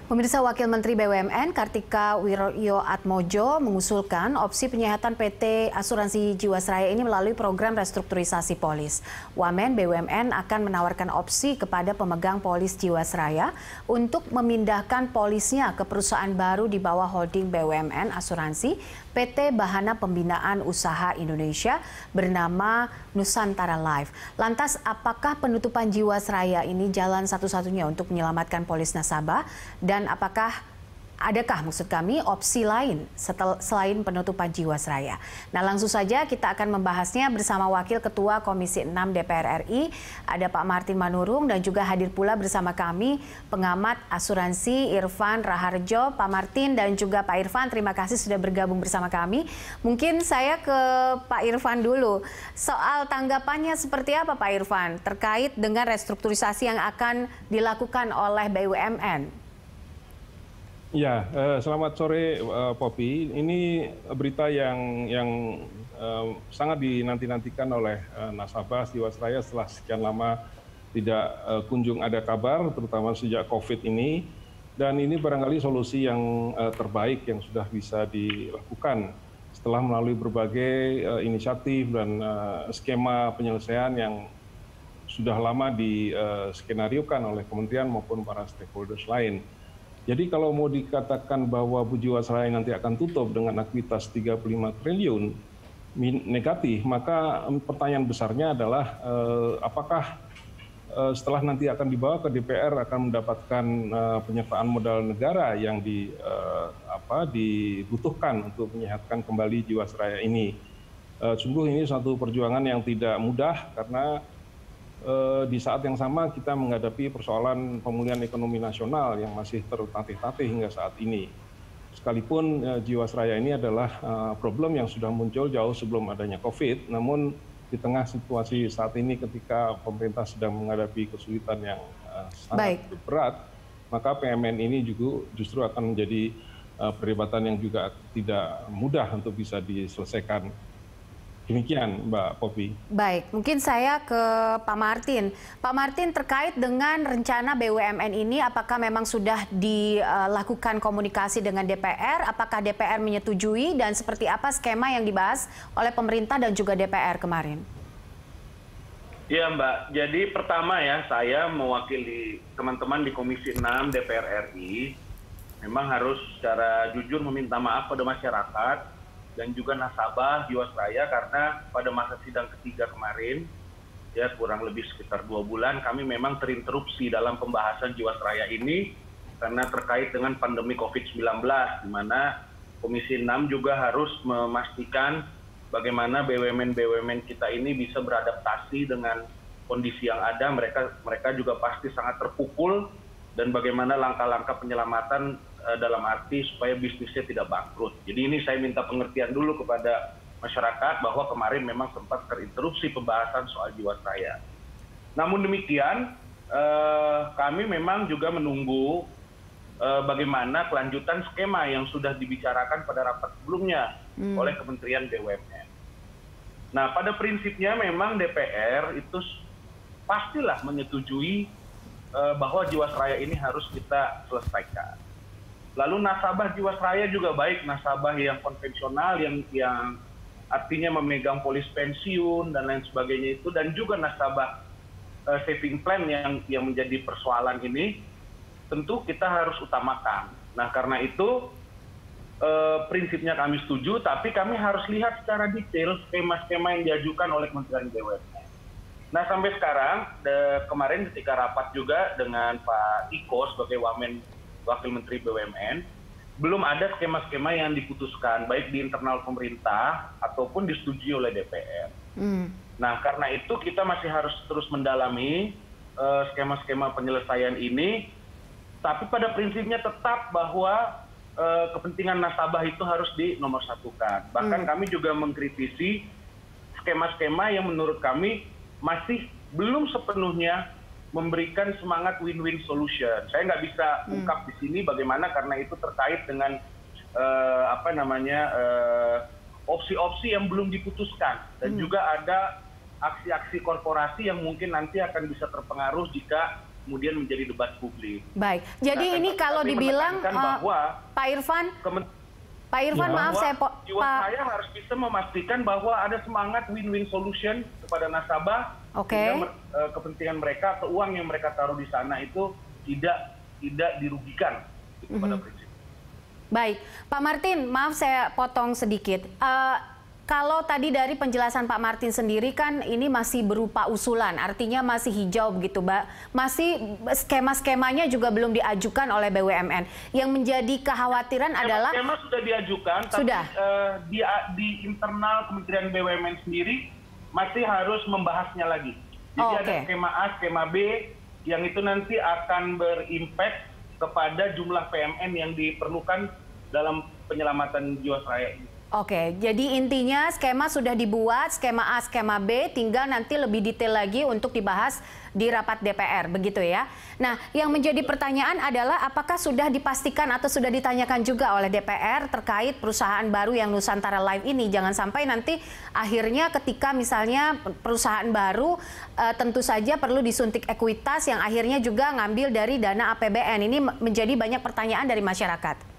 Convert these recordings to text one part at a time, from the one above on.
Pemirsa, Wakil Menteri BUMN Kartika Wirjoatmojo mengusulkan opsi penyehatan PT Asuransi Jiwasraya ini melalui program restrukturisasi polis. Wamen BUMN akan menawarkan opsi kepada pemegang polis Jiwasraya untuk memindahkan polisnya ke perusahaan baru di bawah holding BUMN Asuransi PT Bahana Pembinaan Usaha Indonesia bernama Nusantara Life. Lantas, apakah penutupan Jiwasraya ini jalan satu-satunya untuk menyelamatkan polis nasabah? Dan adakah maksud kami opsi lain selain penutupan Jiwasraya? Nah, langsung saja kita akan membahasnya bersama Wakil Ketua Komisi 6 DPR RI, ada Pak Martin Manurung, dan juga hadir pula bersama kami pengamat asuransi Irfan Raharjo. Pak Martin dan juga Pak Irfan, terima kasih sudah bergabung bersama kami. Mungkin saya ke Pak Irfan dulu. Soal tanggapannya seperti apa Pak Irfan terkait dengan restrukturisasi yang akan dilakukan oleh BUMN? Ya, selamat sore Poppy. Ini berita yang sangat dinanti-nantikan oleh nasabah Jiwasraya setelah sekian lama tidak kunjung ada kabar, terutama sejak COVID ini. Dan ini barangkali solusi yang terbaik yang sudah bisa dilakukan setelah melalui berbagai inisiatif dan skema penyelesaian yang sudah lama diskenariokan oleh kementerian maupun para stakeholders lain. Jadi kalau mau dikatakan bahwa Jiwasraya nanti akan tutup dengan aktivitas 35 triliun negatif, maka pertanyaan besarnya adalah apakah setelah nanti akan dibawa ke DPR akan mendapatkan penyertaan modal negara yang dibutuhkan untuk menyehatkan kembali Jiwasraya ini. Sungguh ini suatu perjuangan yang tidak mudah karena di saat yang sama kita menghadapi persoalan pemulihan ekonomi nasional yang masih tertatih-tatih hingga saat ini. Sekalipun Jiwasraya ini adalah problem yang sudah muncul jauh sebelum adanya COVID, namun di tengah situasi saat ini ketika pemerintah sedang menghadapi kesulitan yang sangat berat, maka PMN ini juga justru akan menjadi perdebatan yang juga tidak mudah untuk bisa diselesaikan. Demikian Mbak Poppy. Baik, mungkin saya ke Pak Martin. Pak Martin, terkait dengan rencana BUMN ini, apakah memang sudah dilakukan komunikasi dengan DPR? Apakah DPR menyetujui dan seperti apa skema yang dibahas oleh pemerintah dan juga DPR kemarin? Iya Mbak, jadi pertama ya saya mewakili teman-teman di Komisi 6 DPR RI memang harus secara jujur meminta maaf pada masyarakat dan juga nasabah Jiwasraya karena pada masa sidang ketiga kemarin, ya kurang lebih sekitar 2 bulan, kami memang terinterupsi dalam pembahasan Jiwasraya ini karena terkait dengan pandemi COVID-19, di mana Komisi 6 juga harus memastikan bagaimana BUMN-BUMN kita ini bisa beradaptasi dengan kondisi yang ada. Mereka juga pasti sangat terpukul, dan bagaimana langkah-langkah penyelamatan dalam arti supaya bisnisnya tidak bangkrut. Jadi ini saya minta pengertian dulu kepada masyarakat bahwa kemarin memang sempat terinterupsi pembahasan soal Jiwasraya. Namun demikian, kami memang juga menunggu bagaimana kelanjutan skema yang sudah dibicarakan pada rapat sebelumnya oleh Kementerian BUMN. Nah, pada prinsipnya memang DPR itu pastilah menyetujui bahwa Jiwasraya ini harus kita selesaikan. Lalu nasabah Jiwasraya juga baik nasabah yang konvensional yang artinya memegang polis pensiun dan lain sebagainya itu, dan juga nasabah saving plan yang menjadi persoalan ini tentu kita harus utamakan. Nah, karena itu prinsipnya kami setuju, tapi kami harus lihat secara detail skema-skema yang diajukan oleh Kementerian BUMN. Nah, sampai sekarang kemarin ketika rapat juga dengan Pak Iko sebagai Wakil Menteri BUMN, belum ada skema-skema yang diputuskan, baik di internal pemerintah ataupun disetujui oleh DPR. Nah, karena itu kita masih harus terus mendalami skema-skema penyelesaian ini, tapi pada prinsipnya tetap bahwa kepentingan nasabah itu harus dinomorsatukan. Bahkan kami juga mengkritisi skema-skema yang menurut kami masih belum sepenuhnya memberikan semangat win-win solution. Saya nggak bisa ungkap di sini bagaimana karena itu terkait dengan opsi-opsi yang belum diputuskan, dan juga ada aksi-aksi korporasi yang mungkin nanti akan bisa terpengaruh jika kemudian menjadi debat publik. Baik, jadi ini kalau dibilang bahwa Pak Irfan, maaf Jiwasraya harus bisa memastikan bahwa ada semangat win-win solution kepada nasabah, sehingga kepentingan mereka atau uang yang mereka taruh di sana itu tidak dirugikan pada prinsip. Baik, Pak Martin, maaf saya potong sedikit. Kalau tadi dari penjelasan Pak Martin sendiri kan ini masih berupa usulan, artinya masih hijau begitu, Mbak. Masih skema-skemanya juga belum diajukan oleh BUMN. Yang menjadi kekhawatiran adalah... Skema sudah diajukan, sudah. Tapi di internal Kementerian BUMN sendiri masih harus membahasnya lagi. Jadi ada skema A, skema B, yang itu nanti akan berimpact kepada jumlah PMN yang diperlukan dalam penyelamatan Jiwasraya ini. Oke, jadi intinya skema sudah dibuat, skema A, skema B, tinggal nanti lebih detail lagi untuk dibahas di rapat DPR, begitu ya. Nah, yang menjadi pertanyaan adalah apakah sudah dipastikan atau sudah ditanyakan juga oleh DPR terkait perusahaan baru yang Nusantara Life ini. Jangan sampai nanti akhirnya ketika misalnya perusahaan baru tentu saja perlu disuntik ekuitas yang akhirnya juga ngambil dari dana APBN. Ini menjadi banyak pertanyaan dari masyarakat.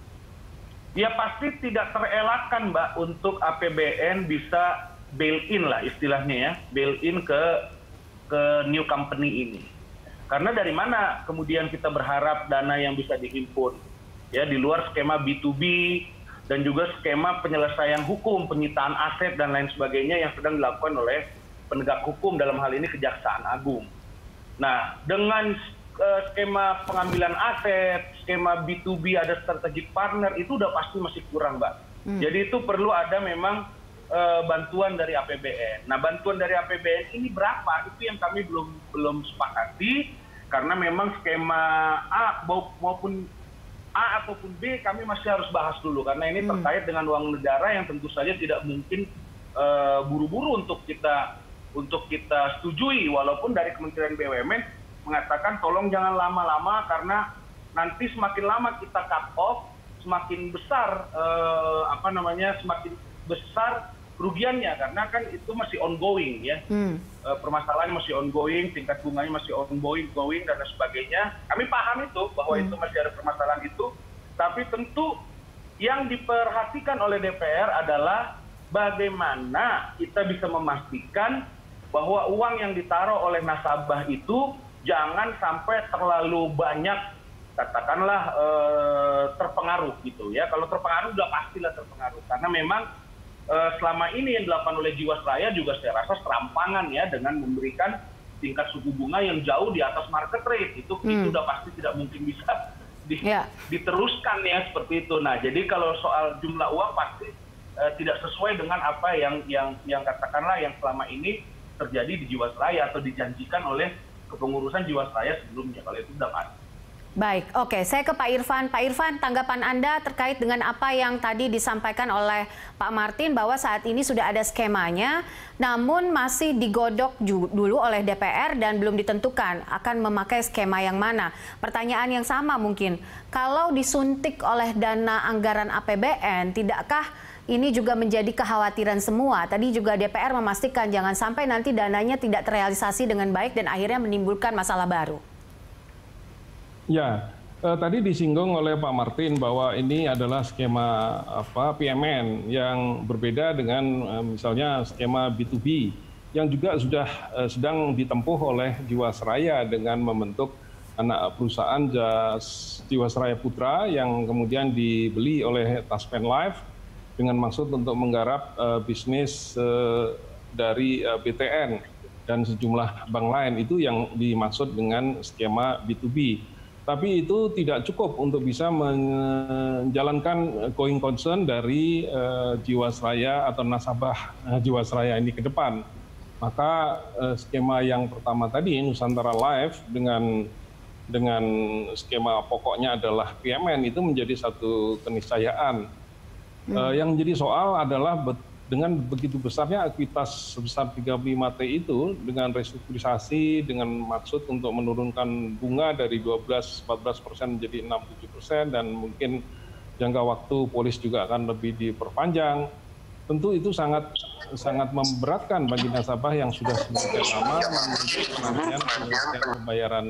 Ya pasti tidak terelakkan, Mbak, untuk APBN bisa bail-in lah istilahnya ya, bail-in ke new company ini. Karena dari mana kemudian kita berharap dana yang bisa dihimpun? Ya, di luar skema B2B dan juga skema penyelesaian hukum, penyitaan aset dan lain sebagainya yang sedang dilakukan oleh penegak hukum, dalam hal ini Kejaksaan Agung. Nah, dengan skema pengambilan aset, skema B2B ada strategic partner, itu udah pasti masih kurang, Mbak. Jadi itu perlu ada memang bantuan dari APBN. Nah, bantuan dari APBN ini berapa? Itu yang kami belum sepakati, karena memang skema A maupun A ataupun B kami masih harus bahas dulu, karena ini terkait dengan uang negara yang tentu saja tidak mungkin buru-buru untuk kita setujui, walaupun dari Kementerian BUMN mengatakan tolong jangan lama-lama karena nanti semakin lama kita cut off, semakin besar semakin besar kerugiannya, karena kan itu masih ongoing ya. Permasalahannya masih ongoing, tingkat bunganya masih ongoing dan sebagainya. Kami paham itu bahwa itu masih ada permasalahan itu, tapi tentu yang diperhatikan oleh DPR adalah bagaimana kita bisa memastikan bahwa uang yang ditaruh oleh nasabah itu jangan sampai terlalu banyak, katakanlah terpengaruh gitu ya. Kalau terpengaruh udah pastilah terpengaruh, karena memang selama ini yang dilakukan oleh Jiwasraya juga saya rasa serampangan ya, dengan memberikan tingkat suku bunga yang jauh di atas market rate. Itu udah pasti tidak mungkin bisa diteruskan ya seperti itu. Nah, jadi kalau soal jumlah uang pasti tidak sesuai dengan apa yang katakanlah yang selama ini terjadi di Jiwasraya atau dijanjikan oleh kepengurusan Jiwasraya sebelumnya. Kalau itu sudah pasti. Baik, oke. Saya ke Pak Irfan. Pak Irfan, tanggapan Anda terkait dengan apa yang tadi disampaikan oleh Pak Martin bahwa saat ini sudah ada skemanya, namun masih digodok dulu oleh DPR dan belum ditentukan akan memakai skema yang mana. Pertanyaan yang sama mungkin, kalau disuntik oleh dana anggaran APBN, tidakkah ini juga menjadi kekhawatiran semua? Tadi juga DPR memastikan jangan sampai nanti dananya tidak terrealisasi dengan baik dan akhirnya menimbulkan masalah baru. Ya, tadi disinggung oleh Pak Martin bahwa ini adalah skema PMN yang berbeda dengan misalnya skema B2B yang juga sudah sedang ditempuh oleh Jiwasraya dengan membentuk anak perusahaan Jiwasraya Putra yang kemudian dibeli oleh Taspen Life dengan maksud untuk menggarap bisnis dari BTN dan sejumlah bank lain. Itu yang dimaksud dengan skema B2B. Tapi itu tidak cukup untuk bisa menjalankan going concern dari Jiwasraya atau nasabah Jiwasraya ini ke depan. Maka skema yang pertama tadi, Nusantara Life dengan skema pokoknya adalah PMN, itu menjadi satu keniscayaan. Yang menjadi soal adalah dengan begitu besarnya ekuitas sebesar 35T itu, dengan restrukturisasi, dengan maksud untuk menurunkan bunga dari 12-14% menjadi 6-7%, dan mungkin jangka waktu polis juga akan lebih diperpanjang. tentu itu sangat memberatkan bagi nasabah yang sudah sedemikian lama menunggu penantian pembayaran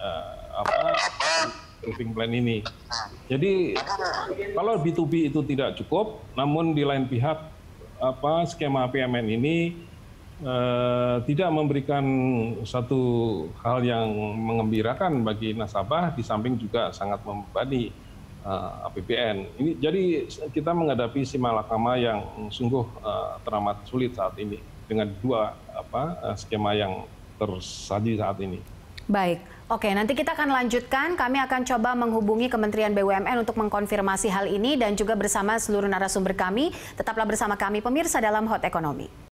living plan ini. Jadi kalau B2B itu tidak cukup, namun di lain pihak skema PMN ini tidak memberikan satu hal yang mengembirakan bagi nasabah, di samping juga sangat membebani APBN. Jadi kita menghadapi si malakama yang sungguh teramat sulit saat ini dengan dua skema yang tersaji saat ini. Baik, oke, nanti kita akan lanjutkan. Kami akan coba menghubungi Kementerian BUMN untuk mengkonfirmasi hal ini dan juga bersama seluruh narasumber kami. Tetaplah bersama kami pemirsa dalam Hot Ekonomi.